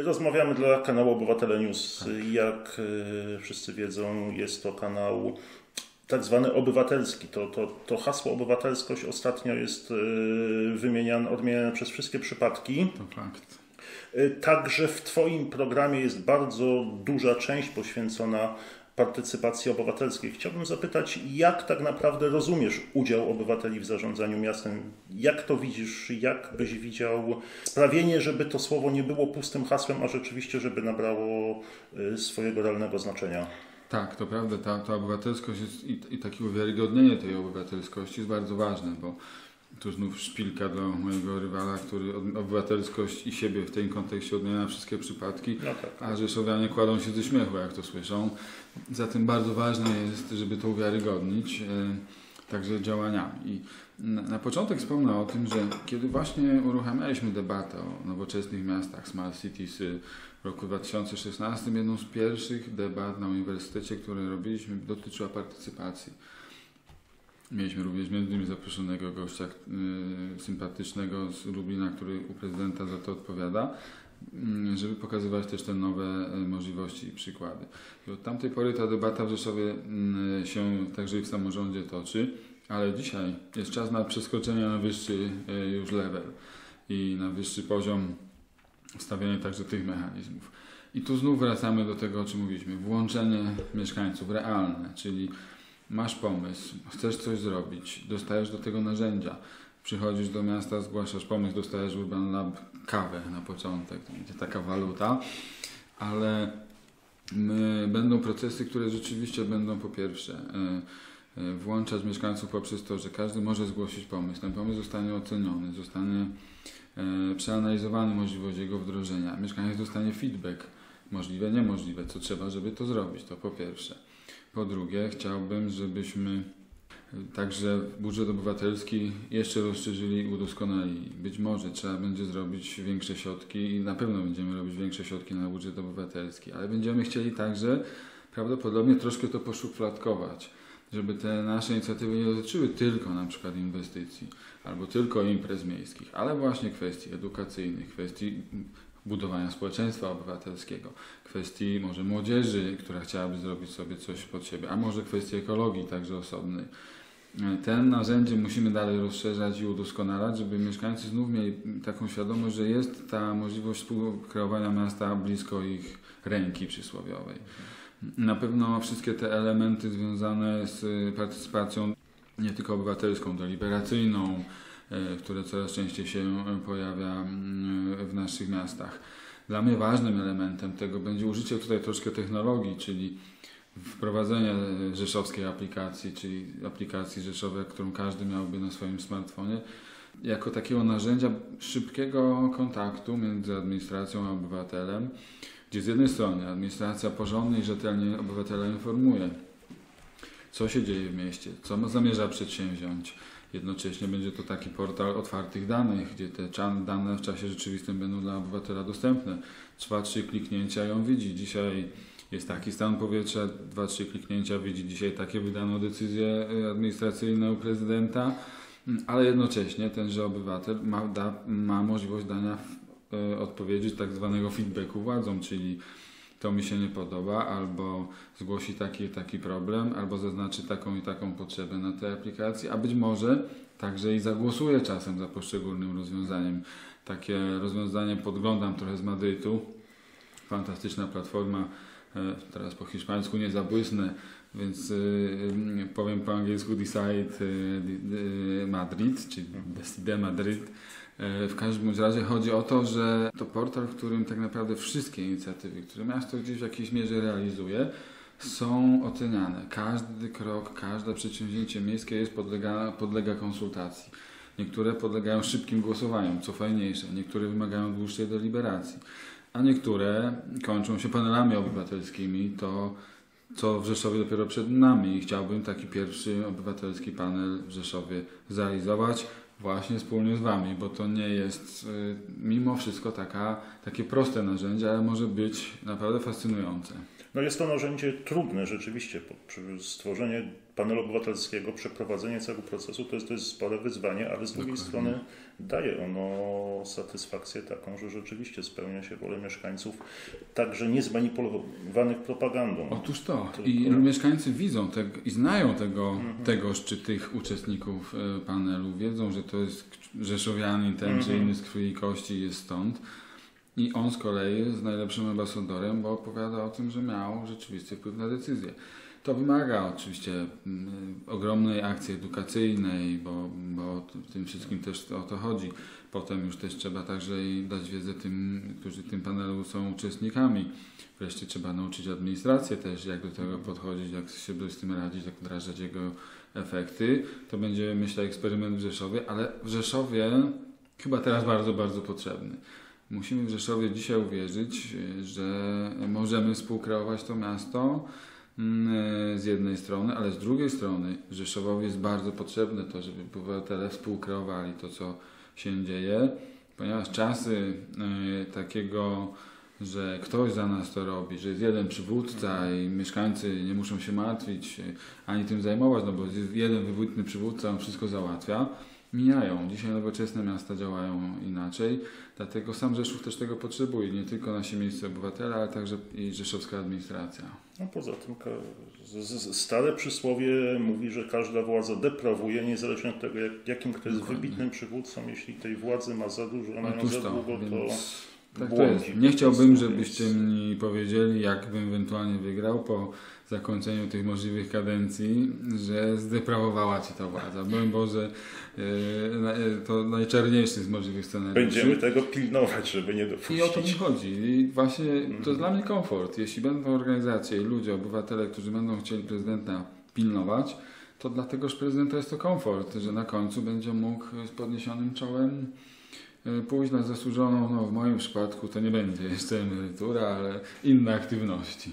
Rozmawiamy dla kanału Obywatele News. Tak. Jak wszyscy wiedzą, jest to kanał tak zwany obywatelski. To hasło obywatelskość ostatnio jest odmieniane przez wszystkie przypadki. To fakt. Także w Twoim programie jest bardzo duża część poświęcona partycypacji obywatelskiej. Chciałbym zapytać, jak tak naprawdę rozumiesz udział obywateli w zarządzaniu miastem? Jak to widzisz? Jak byś widział sprawienie, żeby to słowo nie było pustym hasłem, a rzeczywiście, żeby nabrało swojego realnego znaczenia? Tak, to prawda. Ta obywatelskość jest i takie uwiarygodnienie tej obywatelskości jest bardzo ważne, bo tu znów szpilka dla mojego rywala, który obywatelskość i siebie w tym kontekście odmienia wszystkie przypadki, no tak. A rzeszowianie kładą się ze śmiechu, jak to słyszą. Zatem bardzo ważne jest, żeby to uwiarygodnić, także działaniami. I na początek wspomnę o tym, że kiedy właśnie uruchamialiśmy debatę o nowoczesnych miastach, Smart Cities w roku 2016, jedną z pierwszych debat na uniwersytecie, które robiliśmy, dotyczyła partycypacji. Mieliśmy również między innymi zaproszonego gościa sympatycznego z Lublina, który u prezydenta za to odpowiada, żeby pokazywać też te nowe możliwości i przykłady. I od tamtej pory ta debata w Rzeszowie się także i w samorządzie toczy, ale dzisiaj jest czas na przeskoczenie na wyższy już level i na wyższy poziom wstawiania także tych mechanizmów. I tu znów wracamy do tego, o czym mówiliśmy. Włączenie mieszkańców realne, czyli masz pomysł, chcesz coś zrobić, dostajesz do tego narzędzia, przychodzisz do miasta, zgłaszasz pomysł, dostajesz Urban Lab kawę na początek, to będzie taka waluta, ale będą procesy, które rzeczywiście będą po pierwsze włączać mieszkańców poprzez to, że każdy może zgłosić pomysł, ten pomysł zostanie oceniony, zostanie przeanalizowany możliwość jego wdrożenia, mieszkaniec dostanie feedback, możliwe, niemożliwe, co trzeba, żeby to zrobić, to po pierwsze. Po drugie, chciałbym, żebyśmy także budżet obywatelski jeszcze rozszerzyli i udoskonalili. Być może trzeba będzie zrobić większe środki i na pewno będziemy robić większe środki na budżet obywatelski, ale będziemy chcieli także prawdopodobnie troszkę to poszufladkować, żeby te nasze inicjatywy nie dotyczyły tylko na przykład inwestycji albo tylko imprez miejskich, ale właśnie kwestii edukacyjnych, kwestii budowania społeczeństwa obywatelskiego, kwestii może młodzieży, która chciałaby zrobić sobie coś pod siebie, a może kwestii ekologii także osobnej. Te narzędzie musimy dalej rozszerzać i udoskonalać, żeby mieszkańcy znów mieli taką świadomość, że jest ta możliwość współkreowania miasta blisko ich ręki przysłowiowej. Na pewno wszystkie te elementy związane z partycypacją nie tylko obywatelską, deliberacyjną, które coraz częściej się pojawia w naszych miastach. Dla mnie ważnym elementem tego będzie użycie tutaj troszkę technologii, czyli wprowadzenie rzeszowskiej aplikacji, czyli aplikacji rzeszowej, którą każdy miałby na swoim smartfonie, jako takiego narzędzia szybkiego kontaktu między administracją a obywatelem, gdzie z jednej strony administracja porządnie i rzetelnie obywatela informuje, co się dzieje w mieście, co zamierza przedsięwziąć. Jednocześnie będzie to taki portal otwartych danych, gdzie te dane w czasie rzeczywistym będą dla obywatela dostępne. 2-3 kliknięcia ją widzi. Dzisiaj jest taki stan powietrza, 2-3 kliknięcia widzi dzisiaj takie wydano decyzje administracyjne u prezydenta, ale jednocześnie tenże obywatel ma możliwość dania odpowiedzi tak zwanego feedbacku władzom, czyli to mi się nie podoba, albo zgłosi taki problem, albo zaznaczy taką i taką potrzebę na tej aplikacji, a być może także i zagłosuje czasem za poszczególnym rozwiązaniem. Takie rozwiązanie podglądam trochę z Madrytu. Fantastyczna platforma, teraz po hiszpańsku nie zabłysnę, więc powiem po angielsku Decide Madrid, czyli Decide Madrid. W każdym razie chodzi o to, że to portal, w którym tak naprawdę wszystkie inicjatywy, które miasto gdzieś w jakiejś mierze realizuje, są oceniane. Każdy krok, każde przedsięwzięcie miejskie podlega konsultacji. Niektóre podlegają szybkim głosowaniom, co fajniejsze. Niektóre wymagają dłuższej deliberacji. A niektóre kończą się panelami obywatelskimi. To, co w Rzeszowie dopiero przed nami. I chciałbym taki pierwszy obywatelski panel w Rzeszowie zrealizować właśnie wspólnie z Wami, bo to nie jest mimo wszystko takie proste narzędzie, ale może być naprawdę fascynujące. No jest to narzędzie trudne rzeczywiście. Stworzenie panelu obywatelskiego, przeprowadzenie całego procesu to jest spore wyzwanie, ale z drugiej strony daje ono satysfakcję taką, że rzeczywiście spełnia się wolę mieszkańców, także niezmanipulowanych propagandą. Otóż to. I mieszkańcy widzą i znają tegoż czy tych uczestników panelu. Wiedzą, że to jest rzeszowianin ten czy inny z krwi i kości jest stąd. I on z kolei jest najlepszym ambasadorem, bo opowiada o tym, że miał rzeczywiście wpływ na decyzję. To wymaga oczywiście ogromnej akcji edukacyjnej, bo w tym wszystkim też o to chodzi. Potem już też trzeba także dać wiedzę tym, którzy w tym panelu są uczestnikami. Wreszcie trzeba nauczyć administrację też, jak do tego podchodzić, jak sobie z tym radzić, jak wdrażać jego efekty. To będzie, myślę, eksperyment w Rzeszowie, ale w Rzeszowie chyba teraz bardzo, bardzo potrzebny. Musimy w Rzeszowie dzisiaj uwierzyć, że możemy współkreować to miasto z jednej strony, ale z drugiej strony Rzeszowowi jest bardzo potrzebne to, żeby obywatele współkreowali to, co się dzieje, ponieważ czasy takiego, że ktoś za nas to robi, że jest jeden przywódca i mieszkańcy nie muszą się martwić ani tym zajmować, no bo jest jeden wybitny przywódca, on wszystko załatwia, mijają. Dzisiaj nowoczesne miasta działają inaczej, dlatego sam Rzeszów też tego potrzebuje. Nie tylko nasi miejscy obywatele, ale także i rzeszowska administracja. No poza tym stare przysłowie mówi, że każda władza deprawuje, niezależnie od tego, jakim kto jest wybitnym przywódcą. Jeśli tej władzy ma za dużo, ona ją za długo, to tak to jest. Nie chciałbym, żebyście mi powiedzieli, jakbym ewentualnie wygrał po zakończeniu tych możliwych kadencji, że zdeprawowała ci ta władza. Broń Boże, to najczarniejszy z możliwych scenariuszy. Będziemy tego pilnować, żeby nie dopuścić. I o to mi chodzi. I właśnie to jest dla mnie komfort. Jeśli będą organizacje i ludzie, obywatele, którzy będą chcieli prezydenta pilnować, to dlategoż prezydenta jest to komfort, że na końcu będzie mógł z podniesionym czołem pójść na zasłużoną, no w moim przypadku to nie będzie jeszcze emerytura, ale inne aktywności.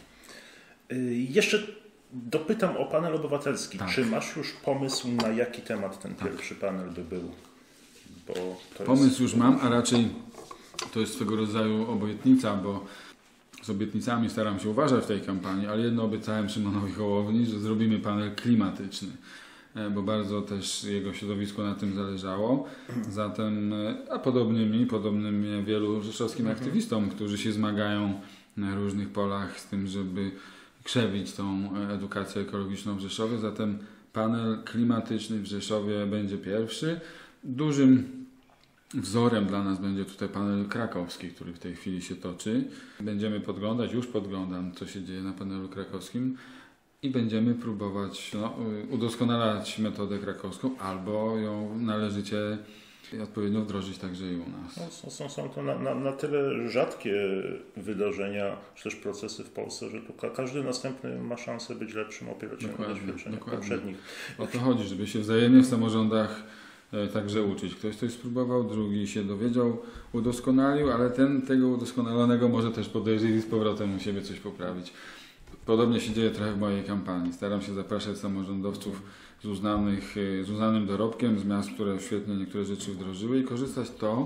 Jeszcze dopytam o panel obywatelski. Tak. Czy masz już pomysł, na jaki temat ten pierwszy panel by był? Bo to pomysł już mam, a raczej to jest swego rodzaju obietnica, bo z obietnicami staram się uważać w tej kampanii, ale jedno obiecałem Szymonowi Hołowni, że zrobimy panel klimatyczny, bo bardzo też jego środowisku na tym zależało. Zatem, a podobnym wielu rzeszowskim aktywistom, którzy się zmagają na różnych polach z tym, żeby krzewić tą edukację ekologiczną w Rzeszowie. Zatem panel klimatyczny w Rzeszowie będzie pierwszy. Dużym wzorem dla nas będzie tutaj panel krakowski, który w tej chwili się toczy. Będziemy już podglądam, co się dzieje na panelu krakowskim i będziemy próbować udoskonalać metodę krakowską albo ją należycie i odpowiednio wdrożyć także i u nas. Są to na tyle rzadkie wydarzenia, czy też procesy w Polsce, że tu każdy następny ma szansę być lepszym, opierać się na doświadczeniach poprzednich. O to chodzi, żeby się wzajemnie w samorządach także uczyć. Ktoś coś spróbował, drugi się dowiedział, udoskonalił, ale tego udoskonalonego może też podejrzeć i z powrotem u siebie coś poprawić. Podobnie się dzieje trochę w mojej kampanii. Staram się zapraszać samorządowców z uznanym dorobkiem, z miast, które świetnie niektóre rzeczy wdrożyły i korzystać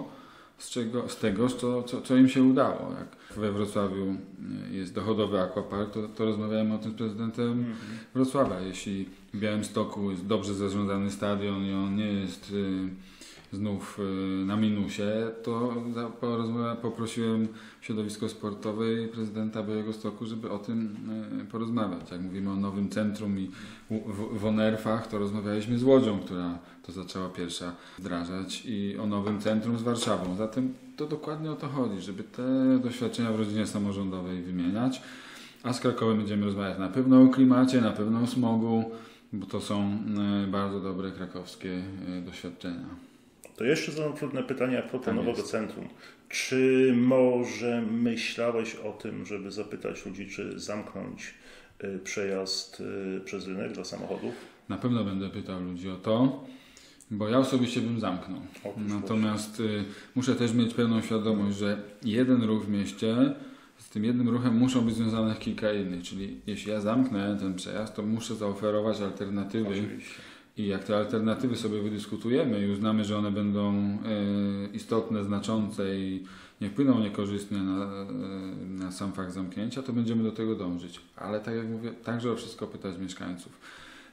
z tego, co im się udało. Jak we Wrocławiu jest dochodowy aquapark, to rozmawiamy o tym z prezydentem Wrocławia. Jeśli w Białymstoku jest dobrze zarządzany stadion i on nie jest znów na minusie, to poprosiłem środowisko sportowe i prezydenta Białegostoku, żeby o tym porozmawiać. Jak mówimy o nowym centrum i w Onerfach, to rozmawialiśmy z Łodzią, która to zaczęła pierwsza wdrażać, i o nowym centrum z Warszawą. Zatem to dokładnie o to chodzi, żeby te doświadczenia w rodzinie samorządowej wymieniać, a z Krakowem będziemy rozmawiać na pewno o klimacie, na pewno o smogu, bo to są bardzo dobre krakowskie doświadczenia. To jeszcze zadam trudne pytanie a propos nowego centrum. Czy może myślałeś o tym, żeby zapytać ludzi, czy zamknąć przejazd przez rynek dla samochodów? Na pewno będę pytał ludzi o to, bo ja osobiście bym zamknął. Natomiast muszę też mieć pełną świadomość, że jeden ruch w mieście, z tym jednym ruchem muszą być związanych kilka innych. Czyli jeśli ja zamknę ten przejazd, to muszę zaoferować alternatywy. Oczywiście. I jak te alternatywy sobie wydyskutujemy i uznamy, że one będą istotne, znaczące i nie wpłyną niekorzystnie na sam fakt zamknięcia, to będziemy do tego dążyć. Ale tak jak mówię, także o wszystko pytać mieszkańców.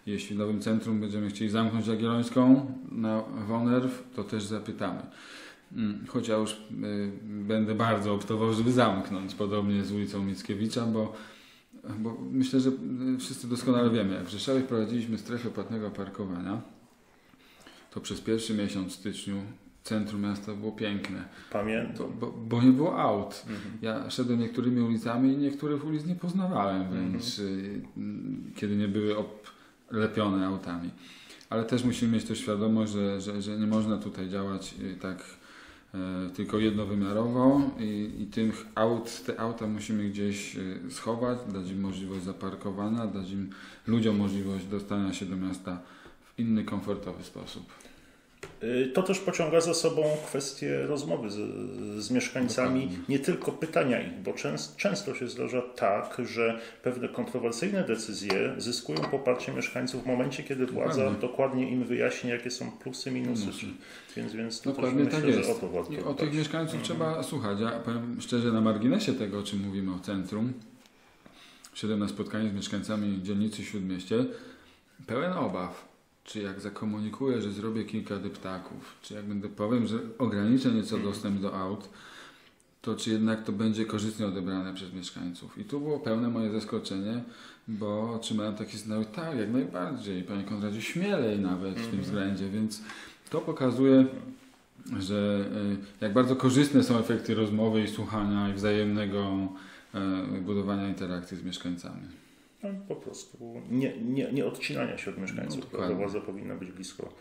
Jeśli w nowym centrum będziemy chcieli zamknąć Jagiellońską na Wonerw, to też zapytamy. Choć ja już będę bardzo optował, żeby zamknąć, podobnie z ulicą Mickiewicza, bo myślę, że wszyscy doskonale wiemy, jak w Rzeszowie wprowadziliśmy strefę płatnego parkowania, to przez pierwszy miesiąc w styczniu centrum miasta było piękne. Pamiętam. Bo nie było aut. Ja szedłem niektórymi ulicami i niektórych ulic nie poznawałem wręcz, kiedy nie były oblepione autami. Ale też musimy mieć też świadomość, że nie można tutaj działać tak tylko jednowymiarowo i te auta musimy gdzieś schować, dać im możliwość zaparkowania, dać im ludziom możliwość dostania się do miasta w inny, komfortowy sposób. To też pociąga za sobą kwestię rozmowy z mieszkańcami, Dokładnie. nie tylko pytania ich, bo często się zdarza tak, że pewne kontrowersyjne decyzje zyskują poparcie mieszkańców w momencie, kiedy władza dokładnie im wyjaśni, jakie są plusy, minusy. Więc to Dokładnie też tak myślę, jest. że o to warto I o dbać. tych mieszkańców trzeba słuchać. Ja powiem szczerze, na marginesie tego, o czym mówimy o centrum, szedłem na spotkanie z mieszkańcami dzielnicy Śródmieście, pełen obaw. Czy jak zakomunikuję, że zrobię kilka deptaków, czy jak powiem, że ograniczę nieco dostęp do aut, to czy jednak to będzie korzystnie odebrane przez mieszkańców. I tu było pełne moje zaskoczenie, bo otrzymałem takie sygnały, tak, jak najbardziej, panie Konradzie, śmielej nawet w tym względzie, więc to pokazuje, że jak bardzo korzystne są efekty rozmowy i słuchania i wzajemnego budowania interakcji z mieszkańcami. No, po prostu nie odcinania się od mieszkańców, prawda? Władza powinna być blisko.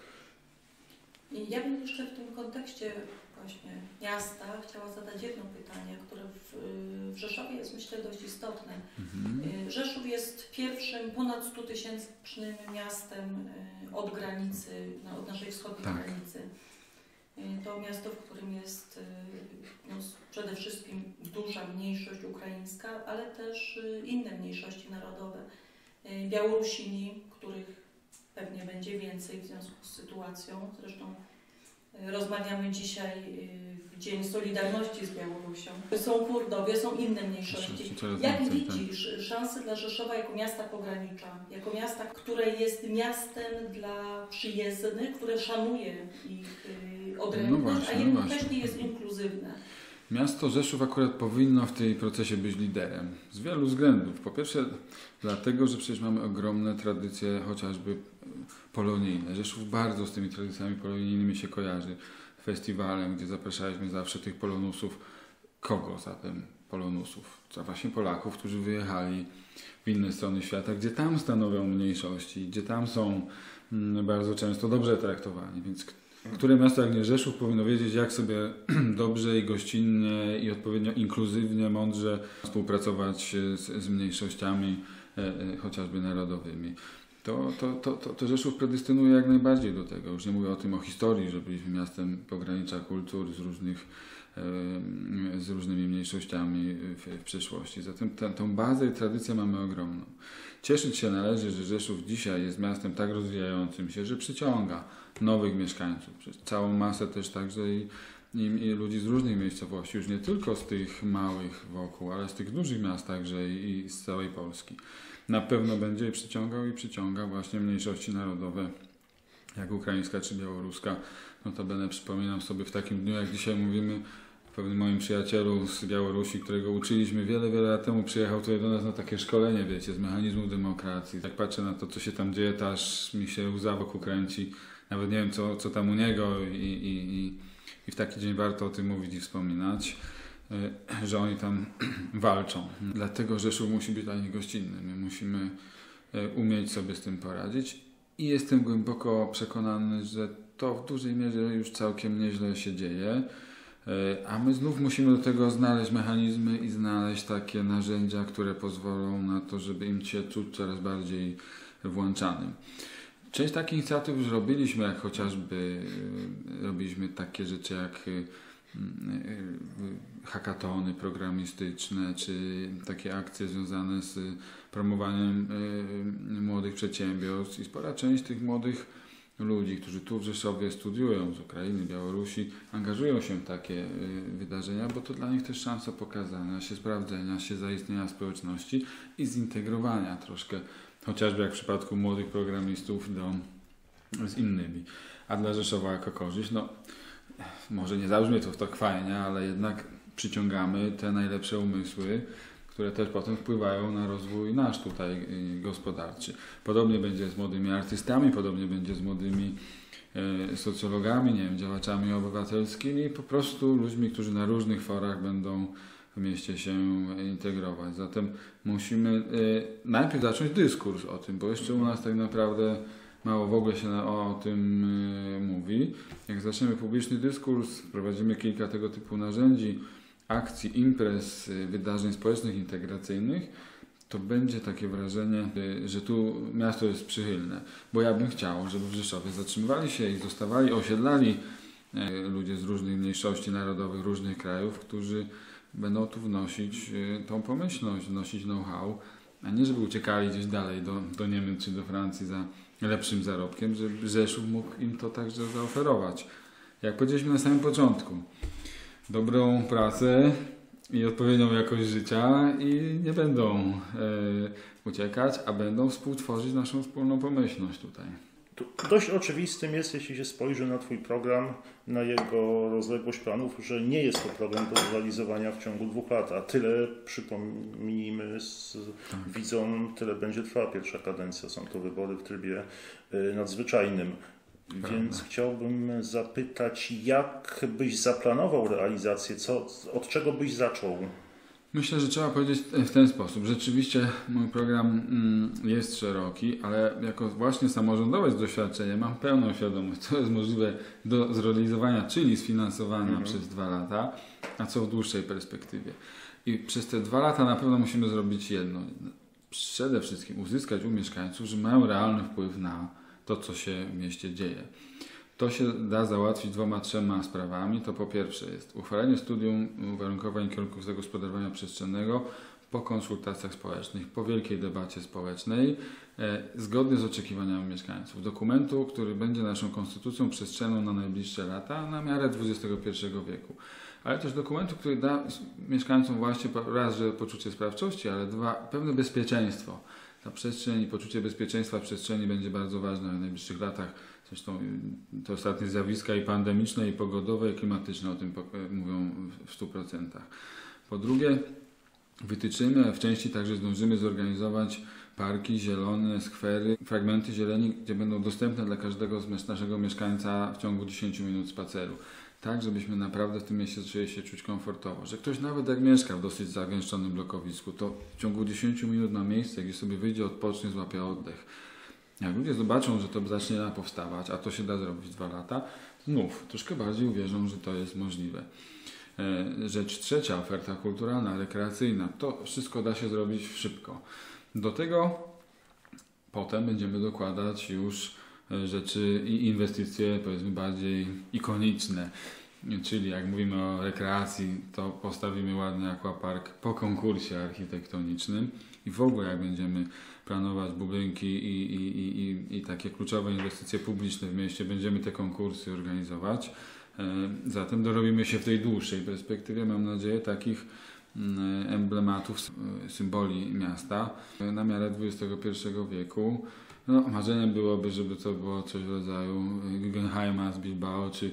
Ja bym jeszcze w tym kontekście właśnie miasta chciała zadać jedno pytanie, które w Rzeszowie jest, myślę, dość istotne. Rzeszów jest pierwszym ponad 100-tysięcznym miastem od granicy, od naszej wschodniej granicy. To miasto, w którym jest przede wszystkim duża mniejszość ukraińska, ale też inne mniejszości narodowe. Białorusini, których pewnie będzie więcej w związku z sytuacją. Zresztą rozmawiamy dzisiaj w Dzień Solidarności z Białorusią. Są Kurdowie, są inne mniejszości. Jak widzisz szanse dla Rzeszowa jako miasta pogranicza, jako miasta, które jest miastem dla przyjezdnych, które szanuje ich odrębność, a jednocześnie jest inkluzywne? Miasto Rzeszów akurat powinno w tej procesie być liderem. Z wielu względów. Po pierwsze dlatego, że przecież mamy ogromne tradycje chociażby polonijne. Rzeszów bardzo z tymi tradycjami polonijnymi się kojarzy. Festiwalem, gdzie zapraszaliśmy zawsze tych polonusów. Kogo zatem polonusów? To właśnie Polaków, którzy wyjechali w inne strony świata, gdzie tam stanowią mniejszości, gdzie tam są bardzo często dobrze traktowani. Więc które miasto jak nie Rzeszów powinno wiedzieć, jak sobie dobrze i gościnnie i odpowiednio inkluzywnie, mądrze współpracować z mniejszościami, chociażby narodowymi. To Rzeszów predystynuje jak najbardziej do tego. Już nie mówię o tym, o historii, że byliśmy miastem pogranicza kultur z różnymi mniejszościami w przeszłości. Zatem tą bazę i tradycję mamy ogromną. Cieszyć się należy, że Rzeszów dzisiaj jest miastem tak rozwijającym się, że przyciąga nowych mieszkańców. Całą masę też także i ludzi z różnych miejscowości, już nie tylko z tych małych wokół, ale z tych dużych miast także i z całej Polski. Na pewno będzie przyciągał i przyciąga właśnie mniejszości narodowe, jak ukraińska czy białoruska. Notabene przypominam sobie w takim dniu, jak dzisiaj mówimy, pewnym moim przyjacielu z Białorusi, którego uczyliśmy wiele lat temu, przyjechał tutaj do nas na takie szkolenie, wiecie, z mechanizmów demokracji. Jak patrzę na to, co się tam dzieje, to aż mi się łza wokół kręci. Nawet nie wiem, co tam u niego i w taki dzień warto o tym mówić i wspominać, że oni tam walczą. Dlatego Rzeszów musi być dla nich gościnny. My musimy umieć sobie z tym poradzić i jestem głęboko przekonany, że to w dużej mierze już całkiem nieźle się dzieje. A my znów musimy do tego znaleźć mechanizmy i znaleźć takie narzędzia, które pozwolą na to, żeby im się czuć coraz bardziej włączanym. Część takich inicjatyw już robiliśmy, jak chociażby robiliśmy takie rzeczy jak hackatony programistyczne, czy takie akcje związane z promowaniem młodych przedsiębiorstw i spora część tych młodych ludzi, którzy tu w Rzeszowie studiują z Ukrainy, Białorusi, angażują się w takie wydarzenia, bo to dla nich też szansa pokazania się, sprawdzenia się, zaistnienia społeczności i zintegrowania troszkę chociażby jak w przypadku młodych programistów z innymi. A dla Rzeszowa jako korzyść, no może nie zabrzmie to tak fajnie, ale jednak przyciągamy te najlepsze umysły, które też potem wpływają na rozwój nasz tutaj gospodarczy. Podobnie będzie z młodymi artystami, podobnie będzie z młodymi socjologami, nie wiem, działaczami obywatelskimi, po prostu ludźmi, którzy na różnych forach będą w mieście się integrować. Zatem musimy najpierw zacząć dyskurs o tym, bo jeszcze u nas tak naprawdę mało w ogóle się o tym mówi. Jak zaczniemy publiczny dyskurs, wprowadzimy kilka tego typu narzędzi, akcji, imprez, wydarzeń społecznych, integracyjnych, to będzie takie wrażenie, że tu miasto jest przychylne. Bo ja bym chciał, żeby w Rzeszowie zatrzymywali się i zostawali, osiedlali ludzie z różnych mniejszości narodowych, różnych krajów, którzy będą tu wnosić tą pomyślność, wnosić know-how, a nie żeby uciekali gdzieś dalej do Niemiec czy do Francji za lepszym zarobkiem, żeby Rzeszów mógł im to także zaoferować. Jak powiedzieliśmy na samym początku, dobrą pracę i odpowiednią jakość życia i nie będą uciekać, a będą współtworzyć naszą wspólną pomyślność tutaj. Dość oczywistym jest, jeśli się spojrzy na Twój program, na jego rozległość planów, że nie jest to program do zrealizowania w ciągu 2 lat, a tyle, przypomnijmy widzom, tyle będzie trwała pierwsza kadencja. Są to wybory w trybie nadzwyczajnym. Więc chciałbym zapytać, jak byś zaplanował realizację, od czego byś zaczął? Myślę, że trzeba powiedzieć w ten sposób. Rzeczywiście mój program jest szeroki, ale jako właśnie samorządowiec z doświadczenia mam pełną świadomość, co jest możliwe do zrealizowania, czyli sfinansowania przez 2 lata, a co w dłuższej perspektywie. I przez te 2 lata na pewno musimy zrobić jedno. Przede wszystkim uzyskać u mieszkańców, że mają realny wpływ na to, co się w mieście dzieje. To się da załatwić 2-3 sprawami. To po pierwsze jest uchwalenie studium uwarunkowań i kierunków zagospodarowania przestrzennego po konsultacjach społecznych, po wielkiej debacie społecznej, zgodnie z oczekiwaniami mieszkańców. Dokumentu, który będzie naszą konstytucją przestrzenną na najbliższe lata, na miarę XXI wieku. Ale też dokumentu, który da mieszkańcom właśnie raz, że poczucie sprawczości, ale 2, pewne bezpieczeństwo. Ta przestrzeń i poczucie bezpieczeństwa w przestrzeni będzie bardzo ważne w najbliższych latach. Zresztą te ostatnie zjawiska i pandemiczne, i pogodowe, i klimatyczne o tym mówią w 100%. Po drugie, wytyczymy, w części także zdążymy zorganizować parki zielone, skwery, fragmenty zieleni, gdzie będą dostępne dla każdego z naszego mieszkańca w ciągu 10 minut spaceru. Tak, żebyśmy naprawdę w tym mieście zaczęli się czuć komfortowo. Że ktoś nawet jak mieszka w dosyć zagęszczonym blokowisku, to w ciągu 10 minut ma miejsce, gdzie sobie wyjdzie, odpocznie, złapie oddech. Jak ludzie zobaczą, że to zacznie powstawać, a to się da zrobić w 2 lata, znów troszkę bardziej uwierzą, że to jest możliwe. Rzecz trzecia, oferta kulturalna, rekreacyjna. To wszystko da się zrobić szybko. Do tego potem będziemy dokładać już rzeczy i inwestycje, powiedzmy, bardziej ikoniczne. Czyli jak mówimy o rekreacji, to postawimy ładny aquapark po konkursie architektonicznym i w ogóle jak będziemy planować budynki i takie kluczowe inwestycje publiczne w mieście, będziemy te konkursy organizować. Zatem dorobimy się w tej dłuższej perspektywie, mam nadzieję, takich emblematów, symboli miasta na miarę XXI wieku. No, marzeniem byłoby, żeby to było coś w rodzaju Guggenheima z Bilbao, czy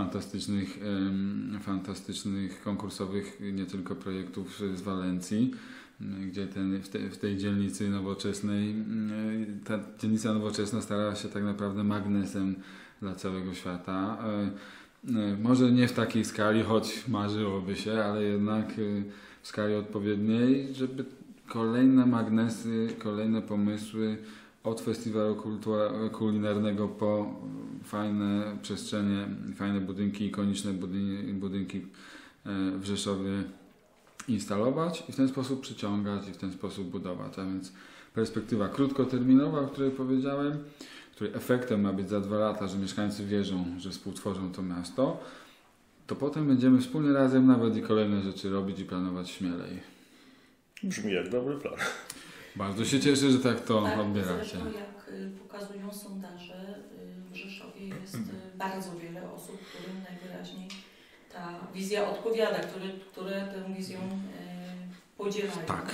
fantastycznych konkursowych nie tylko projektów z Walencji, gdzie w tej dzielnicy nowoczesnej, ta dzielnica nowoczesna stara się tak naprawdę magnesem dla całego świata. Może nie w takiej skali, choć marzyłoby się, ale jednak w skali odpowiedniej, żeby kolejne magnesy, kolejne pomysły od festiwalu kulinarnego po fajne przestrzenie, fajne budynki, ikoniczne budynki w Rzeszowie instalować i w ten sposób przyciągać i w ten sposób budować. A więc perspektywa krótkoterminowa, o której powiedziałem, której efektem ma być za 2 lata, że mieszkańcy wierzą, że współtworzą to miasto, to potem będziemy wspólnie razem nawet i kolejne rzeczy robić i planować śmielej. Brzmi jak dobry plan. Bardzo się cieszę, że tak to odbieracie. Zresztą jak pokazują sondaże, w Rzeszowie jest bardzo wiele osób, którym najwyraźniej ta wizja odpowiada, które tę wizją podzielają. Tak,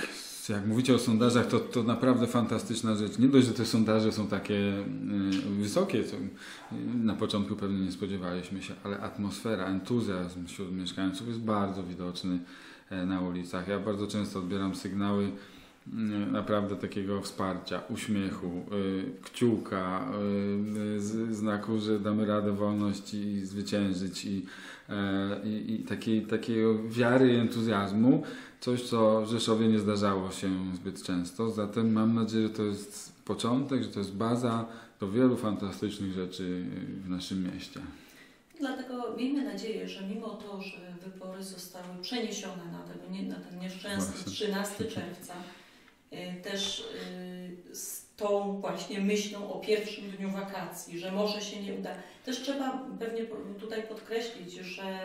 Jak mówicie o sondażach, to naprawdę fantastyczna rzecz. Nie dość, że te sondaże są takie wysokie, co na początku pewnie nie spodziewaliśmy się, ale atmosfera, entuzjazm wśród mieszkańców jest bardzo widoczny na ulicach. Ja bardzo często odbieram sygnały naprawdę takiego wsparcia, uśmiechu, kciuka, znaku, że damy radę wolność i zwyciężyć i takiej wiary i entuzjazmu. Coś, co w Rzeszowie nie zdarzało się zbyt często. Zatem mam nadzieję, że to jest początek, że to jest baza do wielu fantastycznych rzeczy w naszym mieście. Dlatego miejmy nadzieję, że mimo to, że wybory zostały przeniesione na ten nieszczęsny 13 czerwca, też z tą właśnie myślą o pierwszym dniu wakacji, że może się nie uda. Też trzeba pewnie tutaj podkreślić, że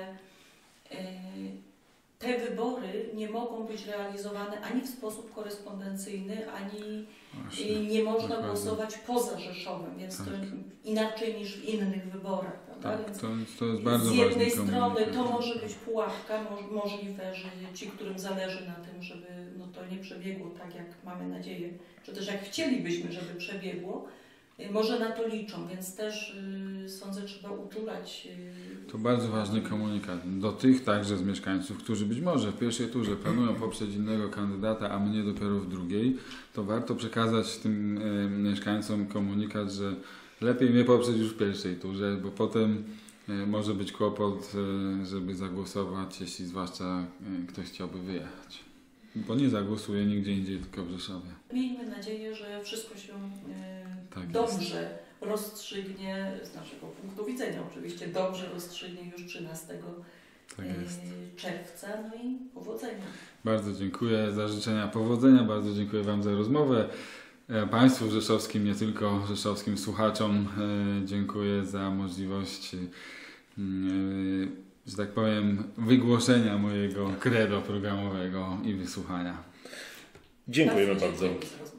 te wybory nie mogą być realizowane ani w sposób korespondencyjny, ani nie można głosować poza Rzeszowem, więc to inaczej niż w innych wyborach. Tak, więc to jest bardzo z jednej ważny strony komunikat. to może być pułapka, możliwe, że ci, którym zależy na tym, żeby to nie przebiegło tak, jak mamy nadzieję, czy też jak chcielibyśmy, żeby przebiegło, może na to liczą, więc też sądzę, trzeba uczulać. To bardzo ważny komunikat do tych także z mieszkańców, którzy być może w pierwszej turze planują poprzeć innego kandydata, a mnie dopiero w drugiej, to warto przekazać tym mieszkańcom komunikat, że lepiej mnie poprzeć już w pierwszej turze, bo potem może być kłopot, żeby zagłosować, jeśli zwłaszcza ktoś chciałby wyjechać. Bo nie zagłosuje nigdzie indziej, tylko w Rzeszowie. Miejmy nadzieję, że wszystko się Tak dobrze rozstrzygnie, z naszego punktu widzenia oczywiście, dobrze rozstrzygnie już 13 czerwca. No i powodzenia. Bardzo dziękuję za życzenia powodzenia, bardzo dziękuję Wam za rozmowę. Państwu rzeszowskim, nie tylko rzeszowskim słuchaczom dziękuję za możliwość, że tak powiem, wygłoszenia mojego credo programowego i wysłuchania. Dziękujemy bardzo. Dziękuję.